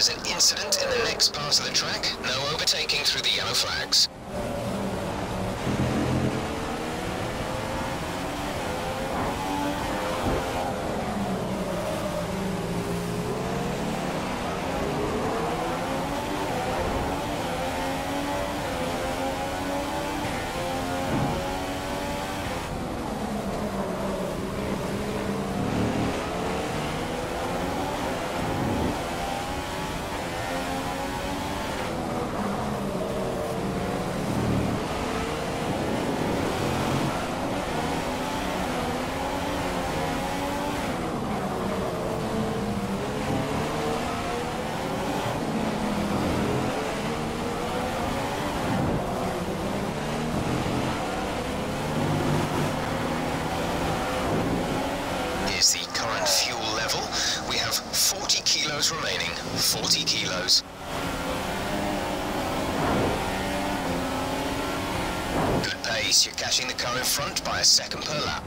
there's an incident in the next part of the track, no overtaking through the yellow flags. The current fuel level. We have 40 kilos remaining. 40 kilos. Good pace. You're catching the car in front by a second per lap.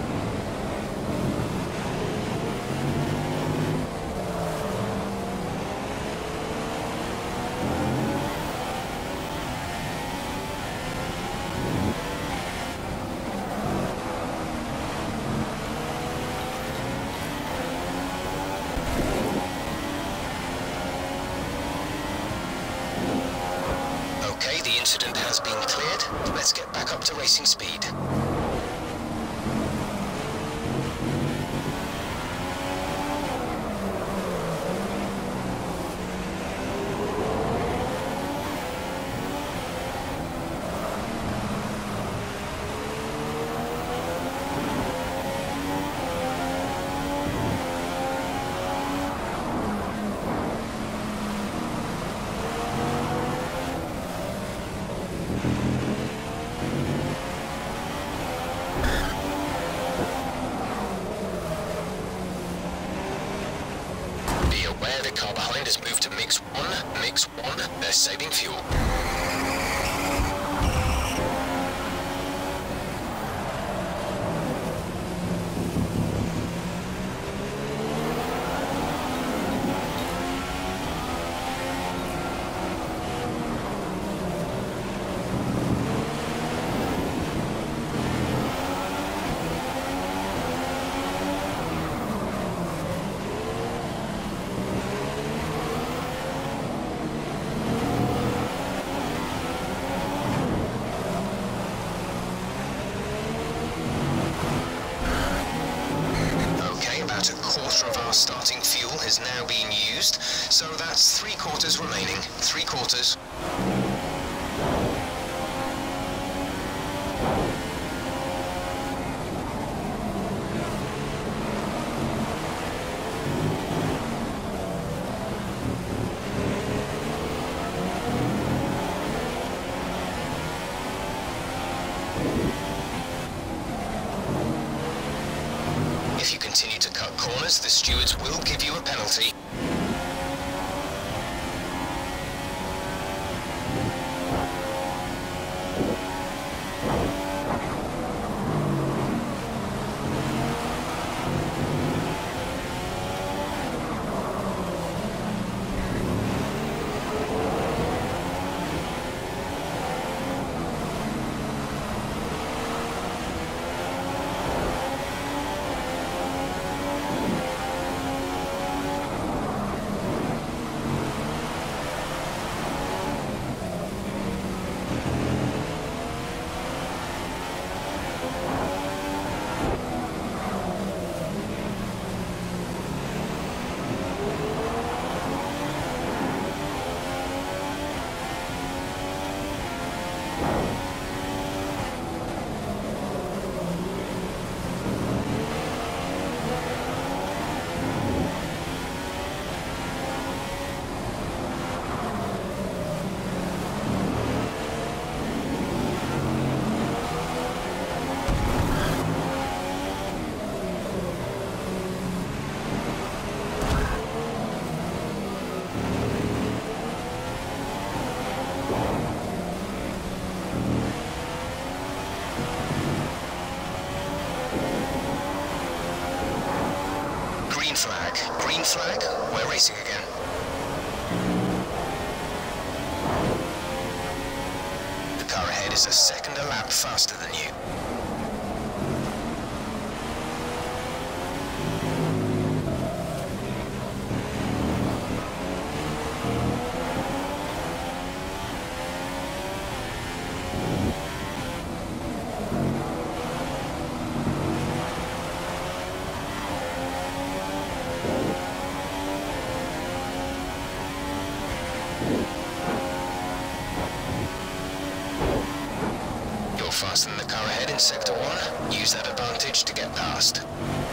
The incident has been cleared. Let's get back up to racing speed. Be aware the car behind has moved to mix one. Mix one. They're saving fuel. About a quarter of our starting fuel has now been used, so that's 3/4 remaining. 3/4. If you continue to cut corners, the stewards will give you a penalty. Green flag, we're racing again. behind is a second a lap faster than you. Faster than the car ahead in Sector 1. Use that advantage to get past.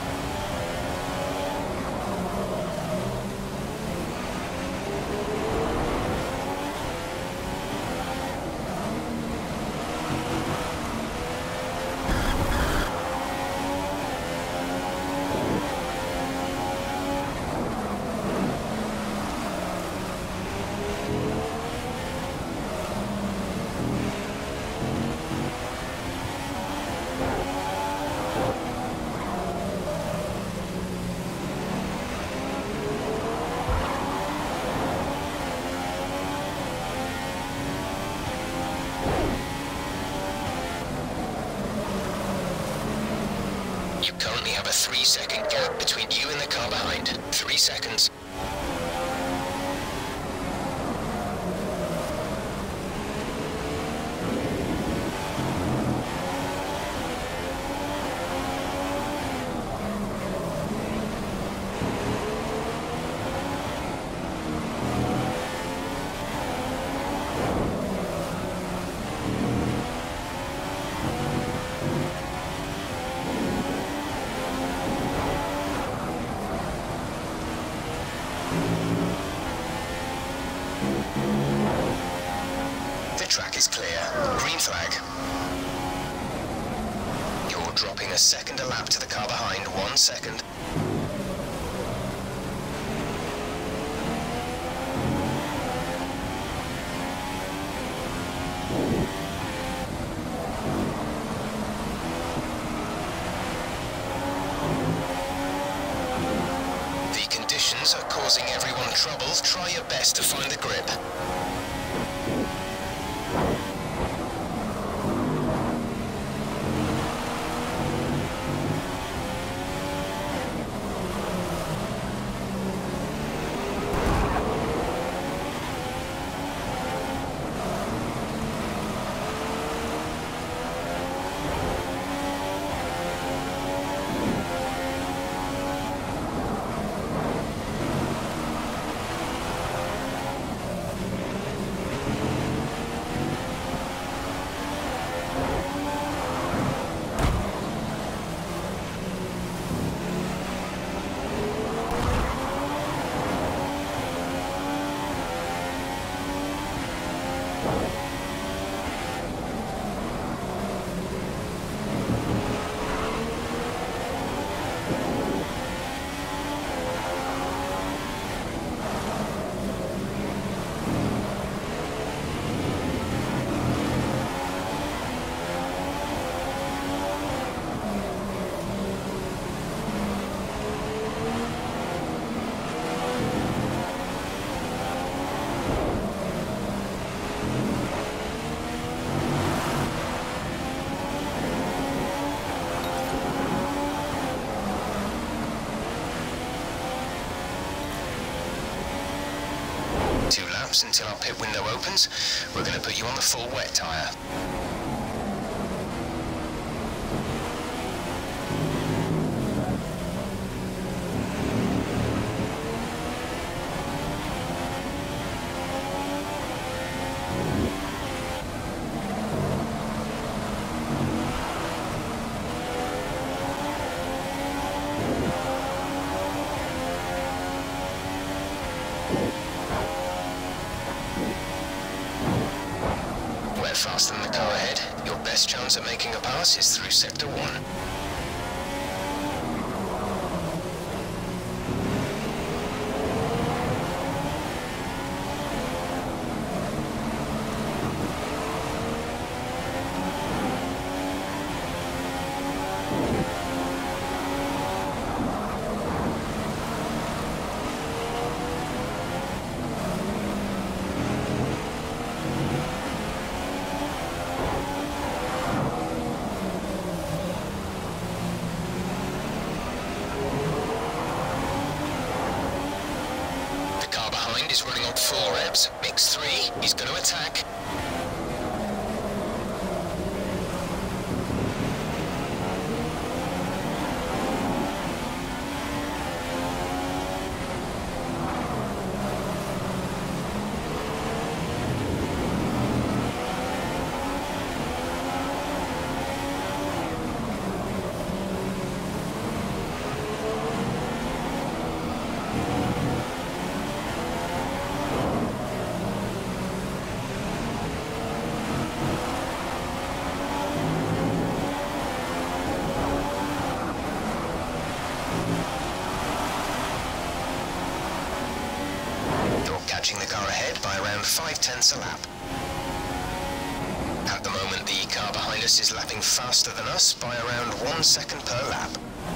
You currently have a 3-second gap between you and the car behind. 3 seconds. The track is clear. Green flag. You're dropping a second a lap to the car behind. 1 second. The conditions are causing everyone trouble. Try your best to find the grip. Until our pit window opens, we're going to put you on the full wet tyre. Faster than the car ahead, your best chance of making a pass is through Sector 1. is running on full revs. Mix 3, he's going to attack. Catching the car ahead by around 0.5 a lap. At the moment, the car behind us is lapping faster than us by around 1 second per lap.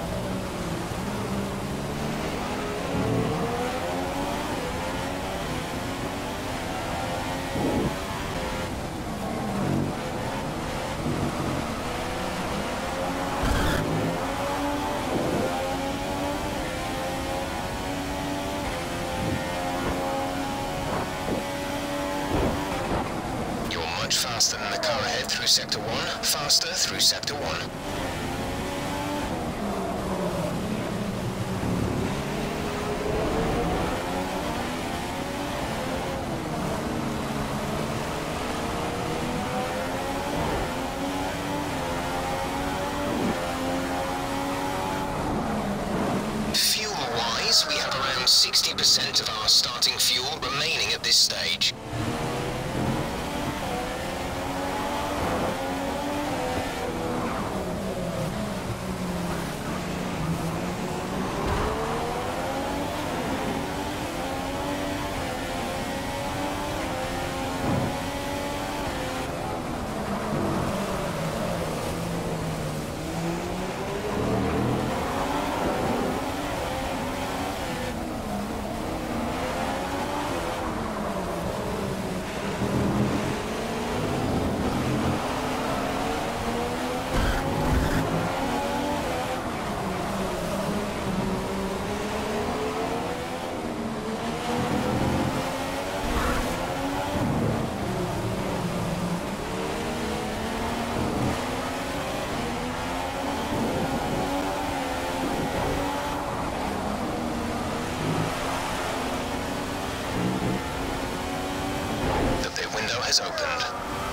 Faster than the car ahead through Sector 1, faster through Sector 1. Fuel-wise, we have around 60% of our starting fuel remaining at this stage. Has opened.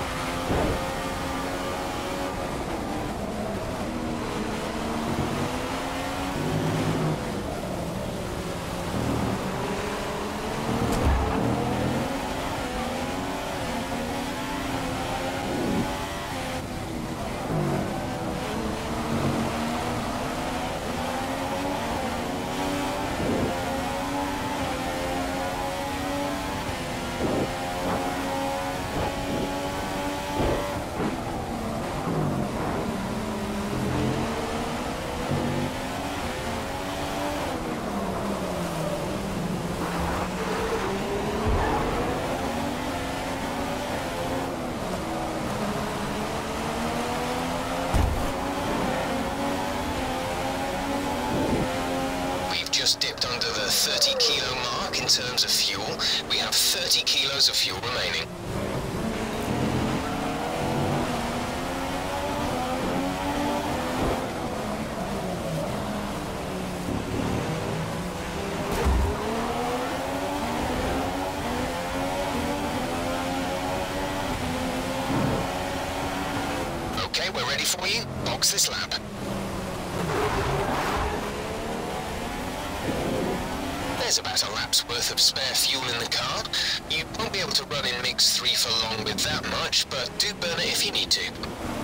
Just dipped under the 30 kilo mark in terms of fuel. We have 30 kilos of fuel remaining. Okay, we're ready for you. Box this lap. There's about a lap's worth of spare fuel in the car. You won't be able to run in Mix 3 for long with that much, but do burn it if you need to.